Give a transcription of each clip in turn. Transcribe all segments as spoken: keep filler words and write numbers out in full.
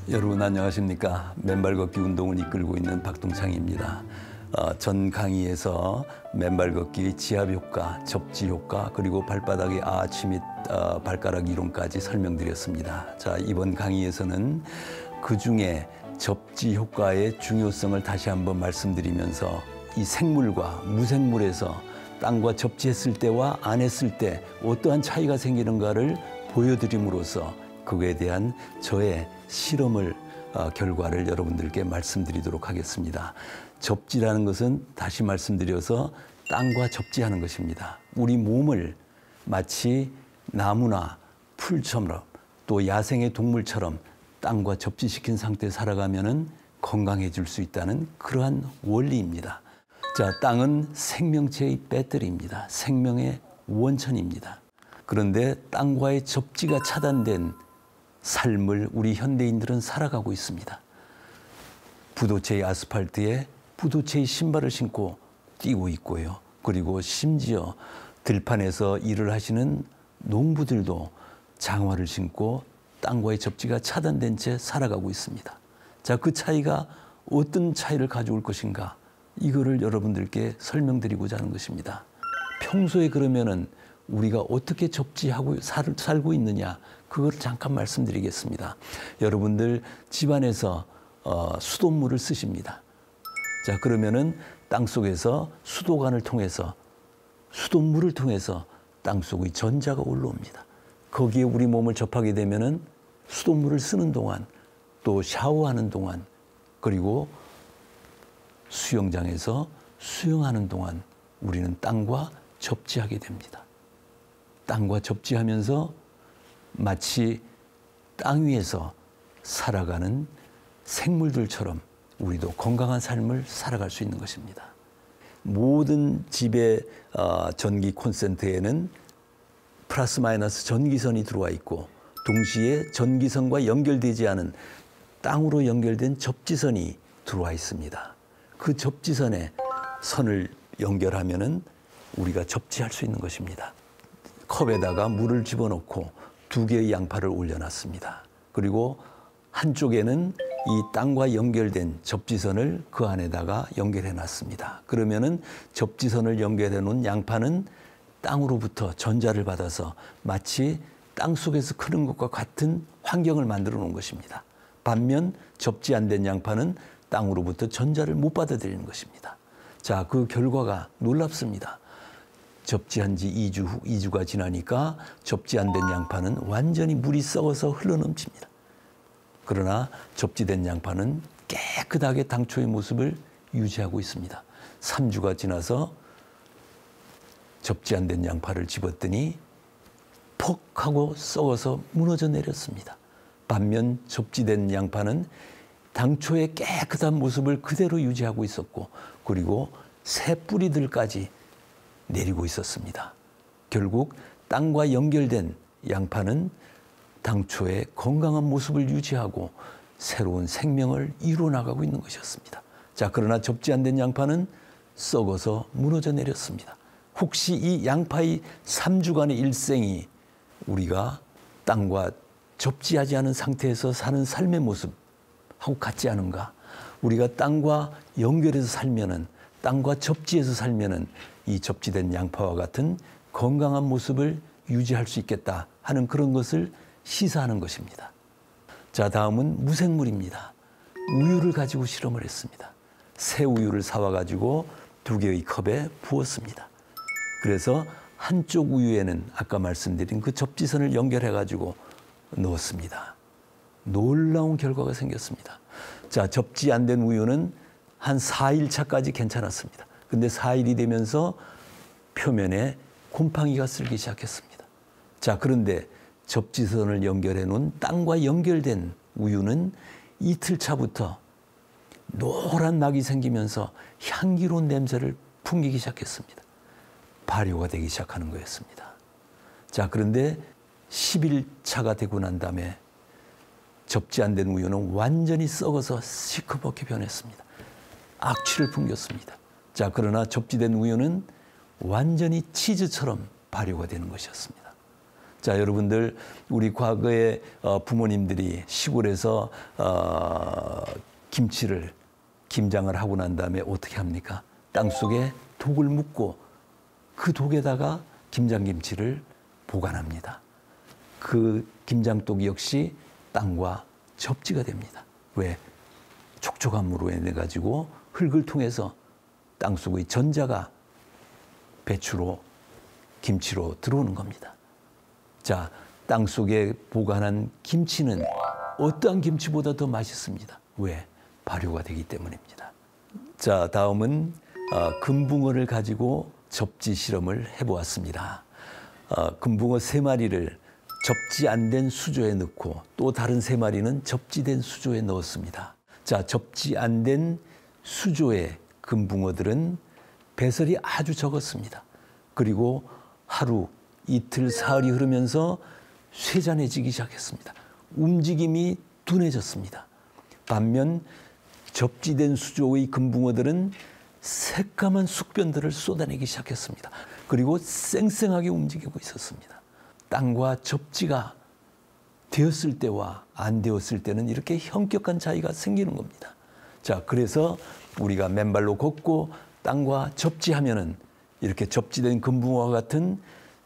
여러분 안녕하십니까. 맨발 걷기 운동을 이끌고 있는 박동창입니다. 어, 전 강의에서 맨발 걷기 지압 효과, 접지 효과, 그리고 발바닥의 아치 및 어, 발가락 이론까지 설명드렸습니다. 자, 이번 강의에서는 그 중에 접지 효과의 중요성을 다시 한번 말씀드리면서 이 생물과 무생물에서 땅과 접지했을 때와 안 했을 때 어떠한 차이가 생기는가를 보여드림으로써 그거에 대한 저의 실험을 어, 결과를 여러분들께 말씀드리도록 하겠습니다. 접지라는 것은 다시 말씀드려서 땅과 접지하는 것입니다. 우리 몸을 마치 나무나 풀처럼 또 야생의 동물처럼 땅과 접지시킨 상태에 살아가면은 건강해질 수 있다는 그러한 원리입니다. 자, 땅은 생명체의 배터리입니다. 생명의 원천입니다. 그런데 땅과의 접지가 차단된 삶을 우리 현대인들은 살아가고 있습니다. 부도체의 아스팔트에 부도체의 신발을 신고 뛰고 있고요. 그리고 심지어 들판에서 일을 하시는 농부들도 장화를 신고 땅과의 접지가 차단된 채 살아가고 있습니다. 자, 그 차이가 어떤 차이를 가져올 것인가? 이거를 여러분들께 설명드리고자 하는 것입니다. 평소에 그러면은 우리가 어떻게 접지하고 살, 살고 있느냐, 그걸 잠깐 말씀드리겠습니다. 여러분들 집안에서 어, 수돗물을 쓰십니다. 자, 그러면은 땅속에서 수도관을 통해서 수돗물을 통해서 땅속의 전자가 올라옵니다. 거기에 우리 몸을 접하게 되면은 수돗물을 쓰는 동안 또 샤워하는 동안 그리고 수영장에서 수영하는 동안 우리는 땅과 접지하게 됩니다. 땅과 접지하면서 마치 땅 위에서 살아가는 생물들처럼 우리도 건강한 삶을 살아갈 수 있는 것입니다. 모든 집의 전기 콘센트에는 플러스 마이너스 전기선이 들어와 있고 동시에 전기선과 연결되지 않은 땅으로 연결된 접지선이 들어와 있습니다. 그 접지선에 선을 연결하면은 우리가 접지할 수 있는 것입니다. 컵에다가 물을 집어넣고 두 개의 양파를 올려놨습니다. 그리고 한쪽에는 이 땅과 연결된 접지선을 그 안에다가 연결해 놨습니다. 그러면은 접지선을 연결해 놓은 양파는 땅으로부터 전자를 받아서 마치 땅 속에서 크는 것과 같은 환경을 만들어 놓은 것입니다. 반면 접지 안 된 양파는 땅으로부터 전자를 못 받아들이는 것입니다. 자, 그 결과가 놀랍습니다. 접지한 지 이 주 후, 이 주가 지나니까 접지 안 된 양파는 완전히 물이 썩어서 흘러넘칩니다. 그러나 접지된 양파는 깨끗하게 당초의 모습을 유지하고 있습니다. 삼 주가 지나서 접지 안 된 양파를 집었더니 퍽 하고 썩어서 무너져 내렸습니다. 반면 접지된 양파는 당초의 깨끗한 모습을 그대로 유지하고 있었고 그리고 새 뿌리들까지 내리고 있었습니다. 결국 땅과 연결된 양파는 당초의 건강한 모습을 유지하고 새로운 생명을 이루어나가고 있는 것이었습니다. 자, 그러나 접지 안 된 양파는 썩어서 무너져 내렸습니다. 혹시 이 양파의 삼 주간의 일생이 우리가 땅과 접지하지 않은 상태에서 사는 삶의 모습하고 같지 않은가? 우리가 땅과 연결해서 살면은 땅과 접지해서 살면은 이 접지된 양파와 같은 건강한 모습을 유지할 수 있겠다 하는 그런 것을 시사하는 것입니다. 자, 다음은 무생물입니다. 우유를 가지고 실험을 했습니다. 새 우유를 사와 가지고 두 개의 컵에 부었습니다. 그래서 한쪽 우유에는 아까 말씀드린 그 접지선을 연결해 가지고 넣었습니다. 놀라운 결과가 생겼습니다. 자, 접지 안 된 우유는 한 사 일 차까지 괜찮았습니다. 근데 사 일이 되면서 표면에 곰팡이가 쓸기 시작했습니다. 자, 그런데 접지선을 연결해 놓은 땅과 연결된 우유는 이틀 차부터 노란 막이 생기면서 향기로운 냄새를 풍기기 시작했습니다. 발효가 되기 시작하는 거였습니다. 자, 그런데 십 일 차가 되고 난 다음에 접지 안 된 우유는 완전히 썩어서 시커멓게 변했습니다. 악취를 풍겼습니다. 자, 그러나 접지된 우유는 완전히 치즈처럼 발효가 되는 것이었습니다. 자, 여러분들 우리 과거에 어, 부모님들이 시골에서 어, 김치를 김장을 하고 난 다음에 어떻게 합니까? 땅 속에 독을 묻고 그 독에다가 김장김치를 보관합니다. 그 김장독 역시 땅과 접지가 됩니다. 왜? 촉촉함으로 인해 가지고 흙을 통해서 땅 속의 전자가 배추로 김치로 들어오는 겁니다. 자, 땅 속에 보관한 김치는 어떠한 김치보다 더 맛있습니다. 왜? 발효가 되기 때문입니다. 자, 다음은 어, 금붕어를 가지고 접지 실험을 해보았습니다. 어, 금붕어 세 마리를 접지 안 된 수조에 넣고 또 다른 세 마리는 접지된 수조에 넣었습니다. 자, 접지 안 된 수조의 금붕어들은 배설이 아주 적었습니다. 그리고 하루, 이틀, 사흘이 흐르면서 쇠잔해지기 시작했습니다. 움직임이 둔해졌습니다. 반면 접지된 수조의 금붕어들은 새까만 숙변들을 쏟아내기 시작했습니다. 그리고 쌩쌩하게 움직이고 있었습니다. 땅과 접지가 되었을 때와 안 되었을 때는 이렇게 현격한 차이가 생기는 겁니다. 자, 그래서 우리가 맨발로 걷고 땅과 접지하면은 이렇게 접지된 금붕어와 같은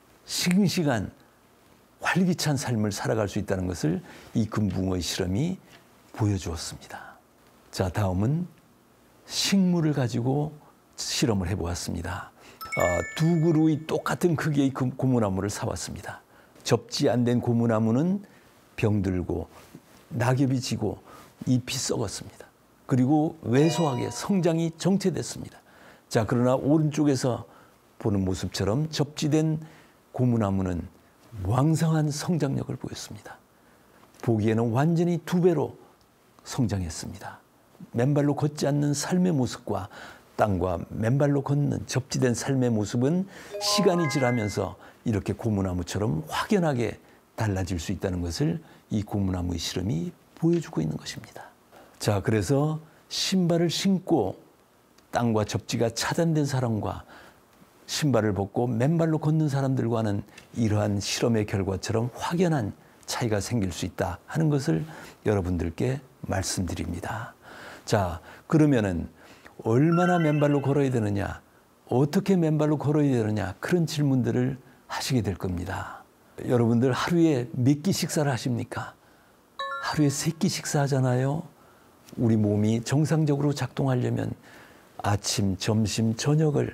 싱싱한 활기찬 삶을 살아갈 수 있다는 것을 이 금붕어의 실험이 보여주었습니다. 자, 다음은 식물을 가지고 실험을 해보았습니다. 어, 두 그루의 똑같은 크기의 고무나무를 사왔습니다. 접지 안 된 고무나무는 병들고 낙엽이 지고 잎이 썩었습니다. 그리고 왜소하게 성장이 정체됐습니다. 자, 그러나 오른쪽에서 보는 모습처럼 접지된 고무나무는 왕성한 성장력을 보였습니다. 보기에는 완전히 두 배로 성장했습니다. 맨발로 걷지 않는 삶의 모습과 땅과 맨발로 걷는 접지된 삶의 모습은 시간이 지나면서 이렇게 고무나무처럼 확연하게 달라질 수 있다는 것을 이 고무나무의 실험이 보여주고 있는 것입니다. 자, 그래서 신발을 신고 땅과 접지가 차단된 사람과 신발을 벗고 맨발로 걷는 사람들과는 이러한 실험의 결과처럼 확연한 차이가 생길 수 있다 하는 것을 여러분들께 말씀드립니다. 자, 그러면은 얼마나 맨발로 걸어야 되느냐, 어떻게 맨발로 걸어야 되느냐, 그런 질문들을 하시게 될 겁니다. 여러분들 하루에 몇 끼 식사를 하십니까? 하루에 세 끼 식사하잖아요. 우리 몸이 정상적으로 작동하려면 아침, 점심, 저녁을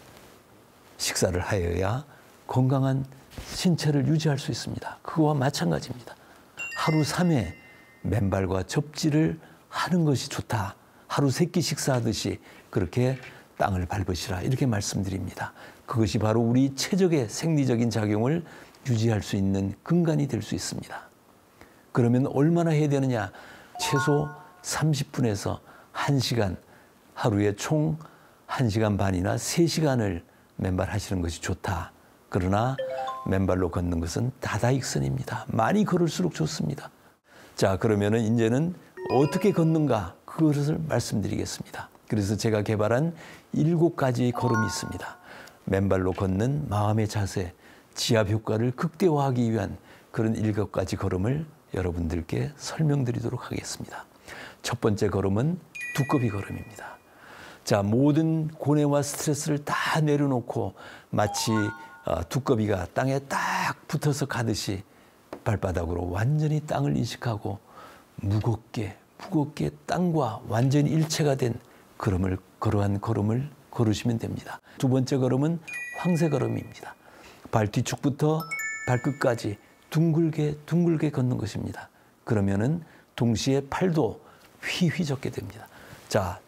식사를 하여야 건강한 신체를 유지할 수 있습니다. 그거와 마찬가지입니다. 하루 삼 회 맨발과 접지를 하는 것이 좋다. 하루 세 끼 식사하듯이 그렇게 땅을 밟으시라 이렇게 말씀드립니다. 그것이 바로 우리 체적의 생리적인 작용을 유지할 수 있는 근간이 될 수 있습니다. 그러면 얼마나 해야 되느냐? 최소 삼십 분에서 한 시간, 하루에 총 한 시간 반이나 세 시간을 맨발 하시는 것이 좋다. 그러나 맨발로 걷는 것은 다다익선입니다. 많이 걸을수록 좋습니다. 자, 그러면은 이제는 어떻게 걷는가 그것을 말씀드리겠습니다. 그래서 제가 개발한 일곱 가지의 걸음이 있습니다. 맨발로 걷는 마음의 자세, 지압 효과를 극대화하기 위한 그런 일곱 가지 걸음을 여러분들께 설명드리도록 하겠습니다. 첫 번째 걸음은 두꺼비 걸음입니다. 자, 모든 고뇌와 스트레스를 다 내려놓고 마치 두꺼비가 땅에 딱 붙어서 가듯이 발바닥으로 완전히 땅을 인식하고 무겁게 무겁게 땅과 완전히 일체가 된 걸음을 그러한 걸음을 걸으시면 됩니다. 두 번째 걸음은 황새 걸음입니다. 발 뒤축부터 발끝까지 둥글게 둥글게 걷는 것입니다. 그러면은 동시에 팔도 휘휘 젓게 됩니다. 자,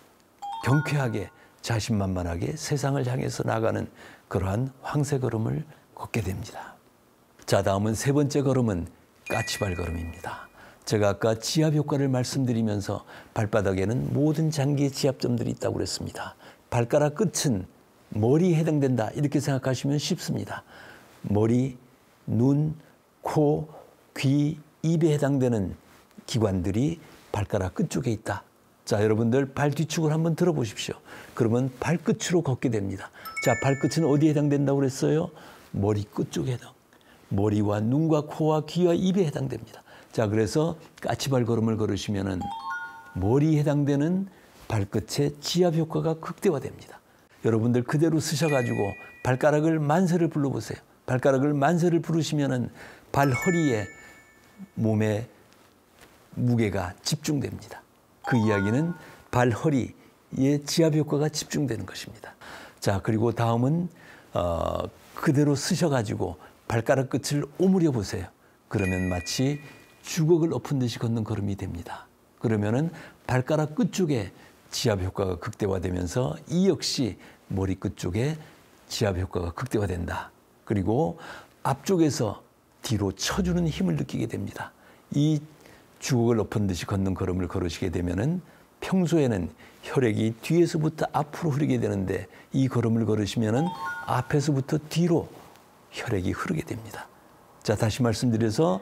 경쾌하게 자신만만하게 세상을 향해서 나가는 그러한 황새 걸음을 걷게 됩니다. 자, 다음은 세 번째 걸음은 까치발 걸음입니다. 제가 아까 지압 효과를 말씀드리면서 발바닥에는 모든 장기의 지압점들이 있다고 그랬습니다. 발가락 끝은 머리에 해당된다 이렇게 생각하시면 쉽습니다. 머리, 눈, 코, 귀, 입에 해당되는 기관들이 발가락 끝쪽에 있다. 자, 여러분들 발 뒤축을 한번 들어보십시오. 그러면 발끝으로 걷게 됩니다. 자, 발끝은 어디에 해당된다고 그랬어요? 머리 끝쪽에 해당. 머리와 눈과 코와 귀와 입에 해당됩니다. 자, 그래서 까치발 걸음을 걸으시면은 머리에 해당되는 발끝의 지압 효과가 극대화됩니다. 여러분들 그대로 쓰셔가지고 발가락을 만세를 불러보세요. 발가락을 만세를 부르시면은 발 허리에 몸의 무게가 집중됩니다. 그 이야기는 발 허리에 지압 효과가 집중되는 것입니다. 자, 그리고 다음은 어, 그대로 쓰셔가지고 발가락 끝을 오므려 보세요. 그러면 마치 주걱을 엎은 듯이 걷는 걸음이 됩니다. 그러면은 발가락 끝 쪽에 지압 효과가 극대화되면서 이 역시 머리 끝 쪽에 지압 효과가 극대화된다. 그리고 앞쪽에서 뒤로 쳐주는 힘을 느끼게 됩니다. 이 주걱을 엎은 듯이 걷는 걸음을 걸으시게 되면은 평소에는 혈액이 뒤에서부터 앞으로 흐르게 되는데 이 걸음을 걸으시면은 앞에서부터 뒤로 혈액이 흐르게 됩니다. 자, 다시 말씀드려서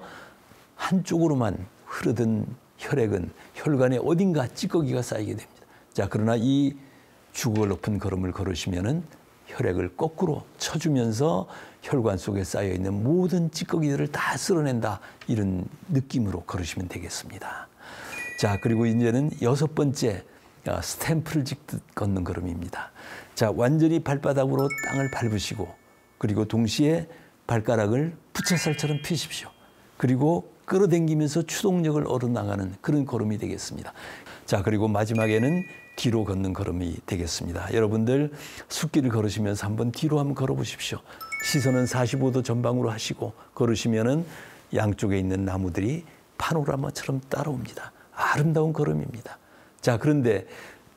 한쪽으로만 흐르던 혈액은 혈관에 어딘가 찌꺼기가 쌓이게 됩니다. 자, 그러나 이 주걱을 엎은 걸음을 걸으시면은 혈액을 거꾸로 쳐주면서 혈관 속에 쌓여있는 모든 찌꺼기들을 다 쓸어낸다. 이런 느낌으로 걸으시면 되겠습니다. 자, 그리고 이제는 여섯 번째 스탬프를 찍듯 걷는 걸음입니다. 자, 완전히 발바닥으로 땅을 밟으시고 그리고 동시에 발가락을 부채살처럼 펴십시오. 그리고 끌어당기면서 추동력을 얻어나가는 그런 걸음이 되겠습니다. 자, 그리고 마지막에는 뒤로 걷는 걸음이 되겠습니다. 여러분들 숲길을 걸으시면서 한번 뒤로 한번 걸어보십시오. 시선은 사십오 도 전방으로 하시고 걸으시면은 양쪽에 있는 나무들이 파노라마처럼 따라옵니다. 아름다운 걸음입니다. 자, 그런데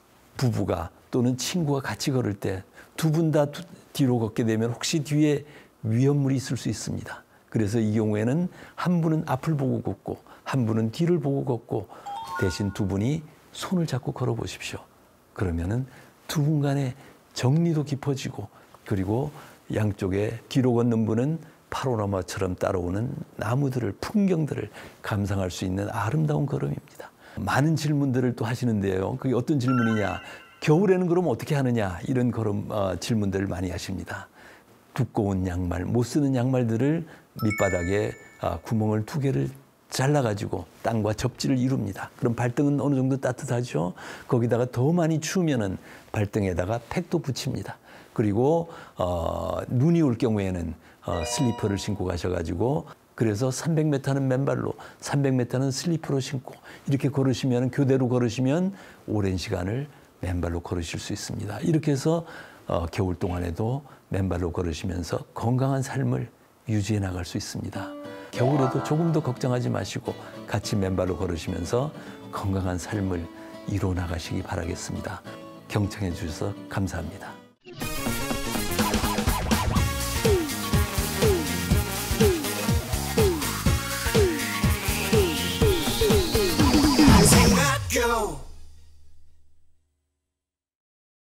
부부가 또는 친구가 같이 걸을 때 두 분 다 뒤로 걷게 되면 혹시 뒤에 위험물이 있을 수 있습니다. 그래서 이 경우에는 한 분은 앞을 보고 걷고 한 분은 뒤를 보고 걷고 대신 두 분이 손을 잡고 걸어보십시오. 그러면은 두 분 간의 정리도 깊어지고 그리고 양쪽에 뒤로 걷는 분은 파노라마처럼 따라오는 나무들을 풍경들을 감상할 수 있는 아름다운 걸음입니다. 많은 질문들을 또 하시는데요. 그게 어떤 질문이냐. 겨울에는 그럼 어떻게 하느냐. 이런 걸음 어, 질문들을 많이 하십니다. 두꺼운 양말, 못 쓰는 양말들을 밑바닥에 어, 구멍을 두 개를 잘라가지고 땅과 접지를 이룹니다. 그럼 발등은 어느 정도 따뜻하죠. 거기다가 더 많이 추우면은 발등에다가 팩도 붙입니다. 그리고 어, 눈이 올 경우에는 어, 슬리퍼를 신고 가셔가지고 그래서 삼백 미터는 맨발로 삼백 미터는 슬리퍼로 신고 이렇게 걸으시면 교대로 걸으시면 오랜 시간을 맨발로 걸으실 수 있습니다. 이렇게 해서 어, 겨울 동안에도 맨발로 걸으시면서 건강한 삶을 유지해 나갈 수 있습니다. 겨울에도 조금 더 걱정하지 마시고 같이 맨발로 걸으시면서 건강한 삶을 이루어 나가시기 바라겠습니다. 경청해 주셔서 감사합니다.